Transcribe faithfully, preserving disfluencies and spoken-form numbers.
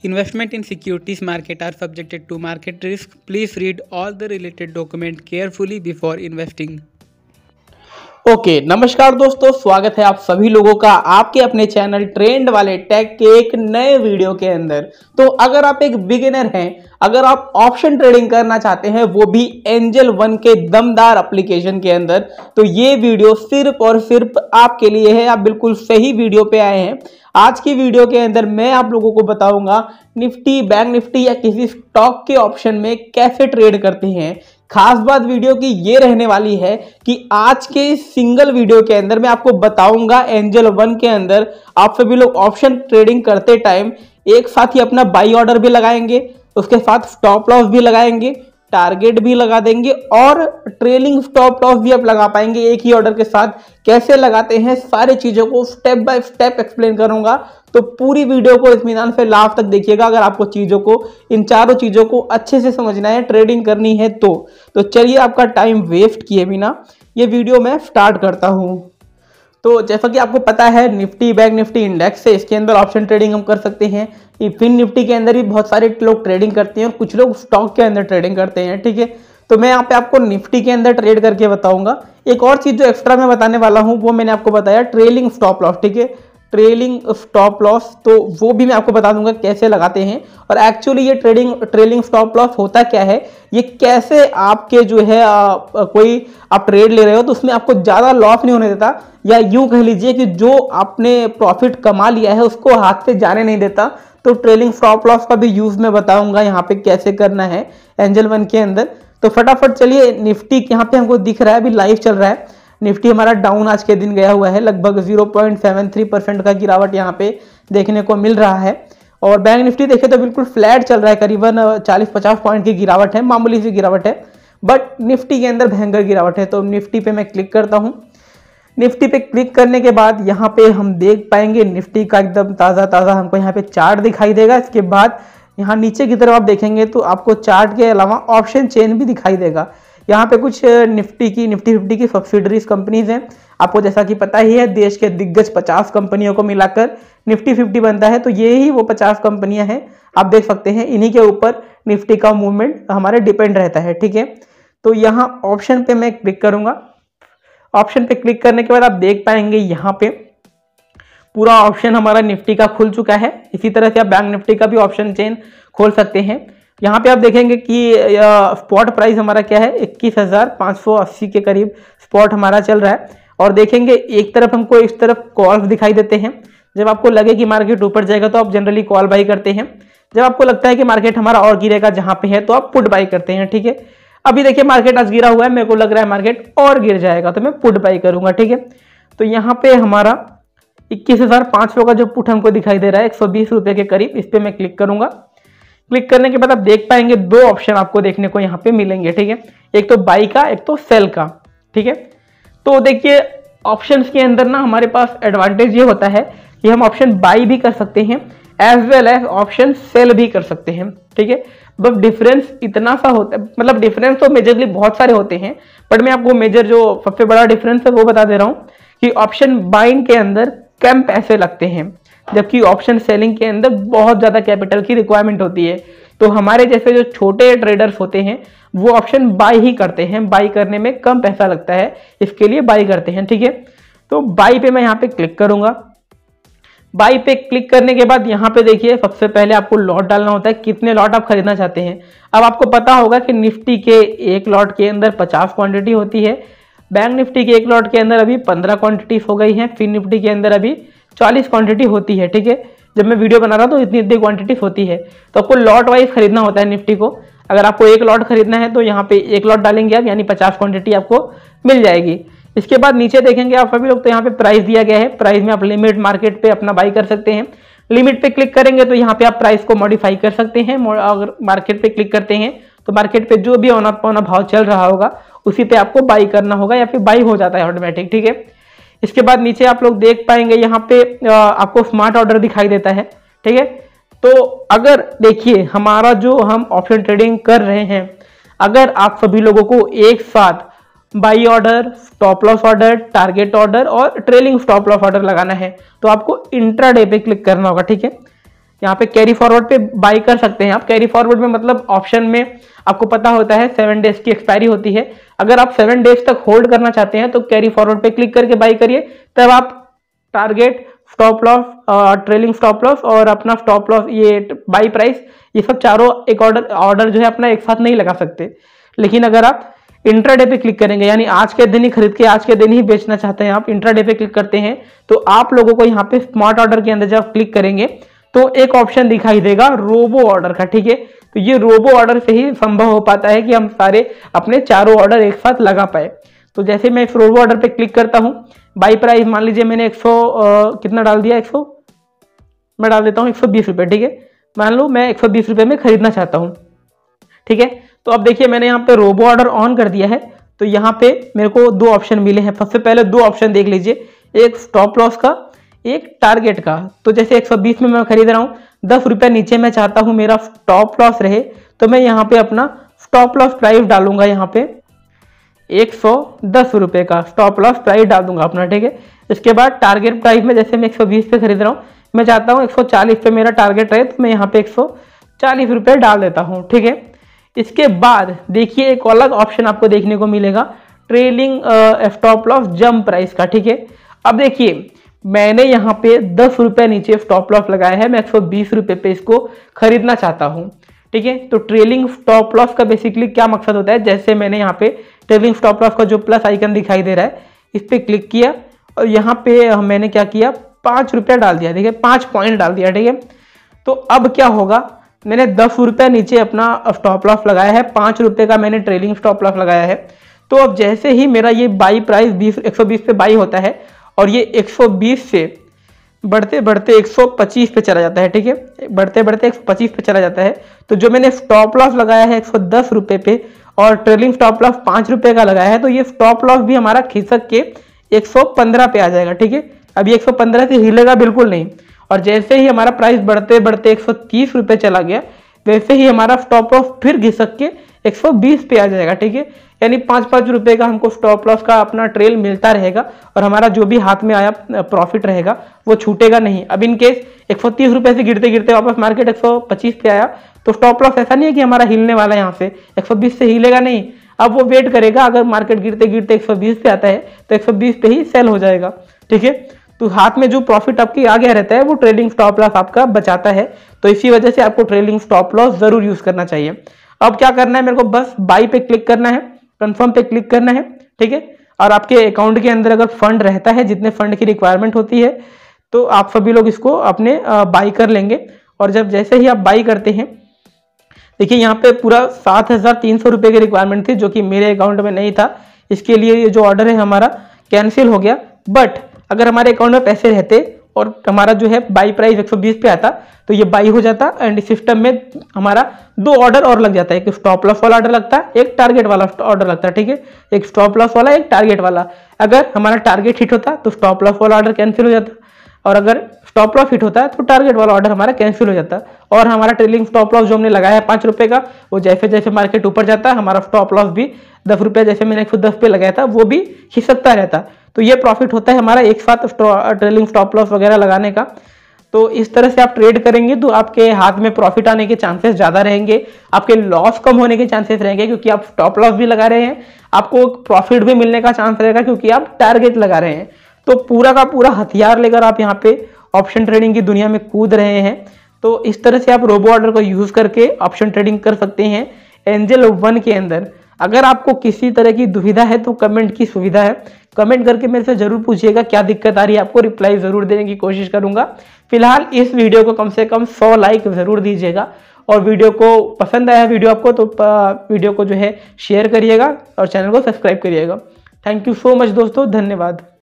Investment in securities market are subjected to market risk. Please read all the related document carefully before investing. Okay okay, नमस्कार दोस्तों, स्वागत है आप सभी लोगों का आपके अपने चैनल ट्रेंड वाले टेक के एक नए वीडियो के अंदर। तो अगर आप एक बिगिनर हैं, अगर आप ऑप्शन ट्रेडिंग करना चाहते हैं वो भी एंजल वन के दमदार एप्लीकेशन के अंदर, तो ये वीडियो सिर्फ और सिर्फ आपके लिए है। आप बिल्कुल सही वीडियो पे आए हैं। आज की वीडियो के अंदर मैं आप लोगों को बताऊंगा निफ्टी, बैंक निफ्टी या किसी स्टॉक के ऑप्शन में कैसे ट्रेड करते हैं। खास बात वीडियो की ये रहने वाली है कि आज के सिंगल वीडियो के अंदर मैं आपको बताऊंगा एंजल वन के अंदर आप सभी लोग ऑप्शन ट्रेडिंग करते टाइम एक साथ ही अपना बाई ऑर्डर भी लगाएंगे, उसके साथ स्टॉप लॉस भी लगाएंगे, टारगेट भी लगा देंगे और ट्रेलिंग स्टॉप लॉस भी आप लगा पाएंगे एक ही ऑर्डर के साथ। कैसे लगाते हैं सारी चीजों को स्टेप बाय स्टेप एक्सप्लेन करूंगा, तो पूरी वीडियो को इत्मीनान से लास्ट तक देखिएगा अगर आपको चीजों को, इन चारों चीजों को अच्छे से समझना है, ट्रेडिंग करनी है तो तो चलिए आपका टाइम वेस्ट किए बिना ये वीडियो मैं स्टार्ट करता हूं। तो जैसा कि आपको पता है निफ्टी, बैंक निफ्टी इंडेक्स है, इसके अंदर ऑप्शन ट्रेडिंग हम कर सकते हैं। फिन निफ्टी के अंदर भी बहुत सारे लोग ट्रेडिंग करते हैं और कुछ लोग स्टॉक के अंदर ट्रेडिंग करते हैं, ठीक है। तो मैं यहाँ पे आपको निफ्टी के अंदर ट्रेड करके बताऊंगा। एक और चीज जो एक्स्ट्रा मैं बताने वाला हूँ वो मैंने आपको बताया ट्रेलिंग स्टॉप लॉस, ठीक है, ट्रेलिंग स्टॉप लॉस, तो वो भी मैं आपको बता दूंगा कैसे लगाते हैं और एक्चुअली ये ट्रेडिंग ट्रेलिंग स्टॉप लॉस होता क्या है, ये कैसे आपके जो है आ, आ, कोई आप ट्रेड ले रहे हो तो उसमें आपको ज़्यादा लॉस नहीं होने देता, या यूं कह लीजिए कि जो आपने प्रॉफिट कमा लिया है उसको हाथ से जाने नहीं देता। तो ट्रेलिंग स्टॉप लॉस का भी यूज मैं बताऊंगा यहाँ पे कैसे करना है एंजल वन के अंदर। तो फटाफट चलिए, निफ्टी यहाँ पे हमको दिख रहा है अभी लाइव चल रहा है। निफ्टी हमारा डाउन आज के दिन गया हुआ है, लगभग zero point seven three percent का गिरावट यहाँ पे देखने को मिल रहा है। और बैंक निफ्टी देखे तो बिल्कुल फ्लैट चल रहा है, करीबन चालीस पचास पॉइंट की गिरावट है, मामूली सी गिरावट है, बट निफ्टी के अंदर भयंकर गिरावट है। तो निफ्टी पे मैं क्लिक करता हूँ। निफ्टी पे क्लिक करने के बाद यहाँ पे हम देख पाएंगे निफ्टी का एकदम ताज़ा ताज़ा हमको यहाँ पे चार्ट दिखाई देगा। इसके बाद यहाँ नीचे की तरफ आप देखेंगे तो आपको चार्ट के अलावा ऑप्शन चेन भी दिखाई देगा। यहाँ पे कुछ निफ्टी की निफ्टी फिफ्टी की सब्सिडरीज कंपनीज हैं। आपको जैसा कि पता ही है देश के दिग्गज पचास कंपनियों को मिलाकर निफ्टी फिफ्टी बनता है, तो ये ही वो पचास कंपनियां हैं। आप देख सकते हैं इन्हीं के ऊपर निफ्टी का मूवमेंट हमारे डिपेंड रहता है, ठीक है। तो यहाँ ऑप्शन पे मैं क्लिक करूंगा। ऑप्शन पे क्लिक करने के बाद आप देख पाएंगे यहाँ पे पूरा ऑप्शन हमारा निफ्टी का खुल चुका है। इसी तरह से आप बैंक निफ्टी का भी ऑप्शन चेन खोल सकते हैं। यहाँ पे आप देखेंगे कि स्पॉट प्राइस हमारा क्या है, इक्कीस हजार पाँच सौ अस्सी के करीब स्पॉट हमारा चल रहा है। और देखेंगे एक तरफ हमको इस तरफ कॉल्स दिखाई देते हैं। जब आपको लगे कि मार्केट ऊपर जाएगा तो आप जनरली कॉल बाई करते हैं। जब आपको लगता है कि मार्केट हमारा और गिरेगा जहाँ पे है तो आप पुट बाई करते हैं, ठीक है। अभी देखिए मार्केट आज गिरा हुआ है, मेरे को लग रहा है मार्केट और गिर जाएगा तो मैं पुट बाई करूंगा, ठीक है। तो यहाँ पे हमारा इक्कीस हजार पाँच सौ का जो पुट हमको दिखाई दे रहा है एक सौ बीस रुपए के करीब, इस पे मैं क्लिक करूंगा। क्लिक करने के बाद आप देख पाएंगे दो ऑप्शन आपको देखने को यहाँ पे मिलेंगे, ठीक है, एक तो बाई का, एक तो सेल का, ठीक है। तो देखिए ऑप्शंस के अंदर ना हमारे पास एडवांटेज ये होता है कि हम ऑप्शन बाई भी कर सकते हैं as well as option sell भी कर सकते हैं, ठीक है। बस डिफरेंस इतना सा होता है, मतलब डिफरेंस तो मेजरली बहुत सारे होते हैं, बट मैं आपको मेजर जो सबसे बड़ा डिफरेंस है वो बता दे रहा हूँ कि ऑप्शन बाइंग के अंदर कम पैसे लगते हैं, जबकि ऑप्शन सेलिंग के अंदर बहुत ज्यादा कैपिटल की रिक्वायरमेंट होती है। तो हमारे जैसे जो छोटे ट्रेडर्स होते हैं वो ऑप्शन बाई ही करते हैं, बाई करने में कम पैसा लगता है, इसके लिए बाई करते हैं, ठीक है। तो बाई पे मैं यहाँ पे क्लिक करूंगा। बाई पे क्लिक करने के बाद यहाँ पे देखिए सबसे पहले आपको लॉट डालना होता है, कितने लॉट आप खरीदना चाहते हैं। अब आपको पता होगा कि निफ्टी के एक लॉट के अंदर पचास क्वांटिटी होती है, बैंक निफ्टी के एक लॉट के अंदर अभी पंद्रह क्वांटिटी हो गई है, फिन निफ्टी के अंदर अभी चालीस क्वांटिटी होती है, ठीक है। जब मैं वीडियो बना रहा हूँ तो इतनी इतनी क्वांटिटी होती है, तो आपको लॉट वाइज खरीदना होता है निफ्टी को। अगर आपको एक लॉट खरीदना है तो यहाँ पे एक लॉट डालेंगे आप, यानी पचास क्वांटिटी आपको मिल जाएगी। इसके बाद नीचे देखेंगे आप सभी लोग तो यहाँ पे प्राइस दिया गया है, प्राइस में आप लिमिट मार्केट पे अपना बाई कर सकते हैं। लिमिट पे क्लिक करेंगे तो यहाँ पे आप प्राइस को मॉडिफाई कर सकते हैं। अगर मार्केट पे क्लिक करते हैं तो मार्केट पे जो भी औना पौना भाव चल रहा होगा उसी पे आपको बाई करना होगा, या फिर बाई हो जाता है ऑटोमेटिक, ठीक है। इसके बाद नीचे आप लोग देख पाएंगे यहाँ पे आपको स्मार्ट ऑर्डर दिखाई देता है, ठीक है। तो अगर देखिए हमारा जो हम ऑप्शन ट्रेडिंग कर रहे हैं, अगर आप सभी लोगों को एक साथ buy order, stop loss order, target order और ट्रेलिंग स्टॉप लॉस ऑर्डर लगाना है तो आपको इंट्राडे पे क्लिक करना होगा, ठीक है। यहाँ पे कैरी फॉरवर्ड पे बाई कर सकते हैं आप। कैरी फॉरवर्ड में मतलब ऑप्शन में आपको पता होता है सेवन डेज की एक्सपायरी होती है। अगर आप सेवन डेज तक होल्ड करना चाहते हैं तो कैरी फॉरवर्ड पे क्लिक करके बाई करिए, तब आप target, stop loss, trailing stop loss और अपना स्टॉप लॉस, ये बाई प्राइस, ये सब चारों एक ऑर्डर ऑर्डर जो है अपना एक साथ नहीं लगा सकते। लेकिन अगर आप इंट्राडे पे क्लिक करेंगे, यानी आज के दिन ही खरीद के आज के दिन ही बेचना चाहते हैं आप, इंट्राडे पे क्लिक करते हैं तो आप लोगों को यहाँ पे स्मार्ट ऑर्डर के अंदर जब क्लिक करेंगे तो एक ऑप्शन दिखाई देगा रोबो ऑर्डर का, ठीक है। तो ये रोबो ऑर्डर से ही संभव हो पाता है कि हम सारे अपने चारों ऑर्डर एक साथ लगा पाए। तो जैसे मैं इस रोबो ऑर्डर पे क्लिक करता हूँ, बाई प्राइस मान लीजिए मैंने एक सौ कितना डाल दिया, एक सौ मैं डाल देता हूँ एक सौ बीस रुपये, ठीक है। मान लो मैं एक सौ बीस रुपये में खरीदना चाहता हूँ, ठीक है। तो अब देखिए मैंने यहाँ पे रोबो ऑर्डर ऑन कर दिया है, तो यहाँ पे मेरे को दो ऑप्शन मिले हैं। सबसे पहले दो ऑप्शन देख लीजिए, एक स्टॉप लॉस का, एक टारगेट का। तो जैसे एक सौ बीस में मैं खरीद रहा हूँ, दस रुपये नीचे मैं चाहता हूँ मेरा स्टॉप लॉस रहे, तो मैं यहाँ पे अपना स्टॉप लॉस प्राइस डालूंगा, यहाँ पे एक सौ दस रुपये का स्टॉप लॉस प्राइस डाल दूंगा अपना, ठीक है। इसके बाद टारगेट प्राइस में जैसे मैं एक सौ बीस पे खरीद रहा हूँ, मैं चाहता हूँ एक सौ चालीस पे मेरा टारगेट रहे, तो मैं यहाँ पे एक सौ चालीस रुपये डाल देता हूँ, ठीक है। इसके बाद देखिए एक अलग ऑप्शन आपको देखने को मिलेगा, trailing stop loss jump price का, ठीक है। अब देखिए मैंने यहाँ पे दस रुपये नीचे स्टॉप लॉस लगाया है, मैं एक सौ बीस रुपये पे इसको खरीदना चाहता हूँ, ठीक है। तो ट्रेलिंग स्टॉप लॉस का बेसिकली क्या मकसद होता है, जैसे मैंने यहाँ पे ट्रेलिंग स्टॉप लॉस का जो प्लस आइकन दिखाई दे रहा है इस पर क्लिक किया और यहाँ पे मैंने क्या किया, पाँच रुपया डाल दिया, ठीक है, पाँच पॉइंट डाल दिया, ठीक है। तो अब क्या होगा, मैंने दस रुपये नीचे अपना स्टॉप लॉस लगाया है, पाँच रुपये का मैंने ट्रेलिंग स्टॉप लॉस लगाया है। तो अब जैसे ही मेरा ये बाई प्राइस बीस एक सौ बीस पे बाई होता है और ये एक सौ बीस से बढ़ते बढ़ते एक सौ पच्चीस पे चला जाता है, ठीक है, बढ़ते बढ़ते एक सौ पच्चीस पे चला जाता है, तो जो मैंने स्टॉप लॉस लगाया है एक सौ दस रुपये पे और ट्रेलिंग स्टॉप लॉस पाँच रुपये का लगाया है, तो ये स्टॉप लॉस भी हमारा खिसक के एक सौ पंद्रह पे आ जाएगा, ठीक है। अभी एक सौ पंद्रह से हिलेगा बिल्कुल नहीं, और जैसे ही हमारा प्राइस बढ़ते बढ़ते एक सौ तीस रुपये चला गया, वैसे ही हमारा स्टॉप लॉस फिर घिसक के एक सौ बीस पे आ जाएगा, ठीक है। यानी पाँच पाँच रुपये का हमको स्टॉप लॉस का अपना ट्रेल मिलता रहेगा और हमारा जो भी हाथ में आया प्रॉफिट रहेगा वो छूटेगा नहीं। अब इन केस एक सौ तीस रुपये से गिरते गिरते वापस मार्केट एक सौ पच्चीस पे आया, तो स्टॉप लॉस ऐसा नहीं है कि हमारा हिलने वाला है, यहाँ से एक सौ बीस से हिलेगा नहीं, अब वो वेट करेगा, अगर मार्केट गिरते गिरते एक सौ बीस पे आता है तो एक सौ बीस पे ही सेल हो जाएगा, ठीक है। तो हाथ में जो प्रॉफिट आपकी आ गया रहता है वो ट्रेलिंग स्टॉप लॉस आपका बचाता है, तो इसी वजह से आपको ट्रेलिंग स्टॉप लॉस जरूर यूज करना चाहिए। अब क्या करना है, मेरे को बस बाई पे क्लिक करना है, कंफर्म पे क्लिक करना है, ठीक है। और आपके अकाउंट के अंदर अगर फंड रहता है, जितने फंड की रिक्वायरमेंट होती है, तो आप सभी लोग इसको अपने बाई कर लेंगे। और जब जैसे ही आप बाई करते हैं, देखिए यहाँ पे पूरा सात हजार तीन सौ रुपये की रिक्वायरमेंट थी, जो कि मेरे अकाउंट में नहीं था, इसके लिए ये जो ऑर्डर है हमारा कैंसिल हो गया। बट अगर हमारे अकाउंट में पैसे रहते और हमारा जो है बाई प्राइस एक सौ बीस पे आता तो ये बाई हो जाता एंड सिस्टम में हमारा दो ऑर्डर और लग जाता है, एक स्टॉप लॉस वाला ऑर्डर लगता है, एक टारगेट वाला ऑर्डर लगता है, ठीक है। एक स्टॉप लॉस वाला, एक टारगेट वाला। अगर हमारा टारगेट हिट होता तो स्टॉप लॉस वाला ऑर्डर कैंसिल हो जाता, और अगर स्टॉप लॉस हिट होता है तो टारगेट वाला ऑर्डर हमारा कैंसिल हो जाता, और हमारा ट्रेलिंग स्टॉप लॉस जो हमने लगाया है पाँच रुपये का, वो जैसे जैसे मार्केट ऊपर जाता है हमारा स्टॉप लॉस भी दस रुपये, जैसे मैंने एक सौ दस पे लगाया था, वो भी खिसकता रहता। तो ये प्रॉफिट होता है हमारा एक साथ ट्रेलिंग स्टॉप लॉस वगैरह लगाने का। तो इस तरह से आप ट्रेड करेंगे तो आपके हाथ में प्रॉफिट आने के चांसेस ज़्यादा रहेंगे, आपके लॉस कम होने के चांसेस रहेंगे, क्योंकि आप स्टॉप लॉस भी लगा रहे हैं, आपको प्रॉफिट भी मिलने का चांस रहेगा क्योंकि आप टारगेट लगा रहे हैं। तो पूरा का पूरा हथियार लेकर आप यहाँ पे ऑप्शन ट्रेडिंग की दुनिया में कूद रहे हैं। तो इस तरह से आप रोबो ऑर्डर को यूज करके ऑप्शन ट्रेडिंग कर सकते हैं एंजल वन के अंदर। अगर आपको किसी तरह की दुविधा है तो कमेंट की सुविधा है, कमेंट करके मेरे से जरूर पूछिएगा क्या दिक्कत आ रही है, आपको रिप्लाई जरूर देने की कोशिश करूंगा। फिलहाल इस वीडियो को कम से कम सौ लाइक जरूर दीजिएगा, और वीडियो को पसंद आया वीडियो आपको तो वीडियो को जो है शेयर करिएगा और चैनल को सब्सक्राइब करिएगा। थैंक यू सो मच दोस्तों, धन्यवाद।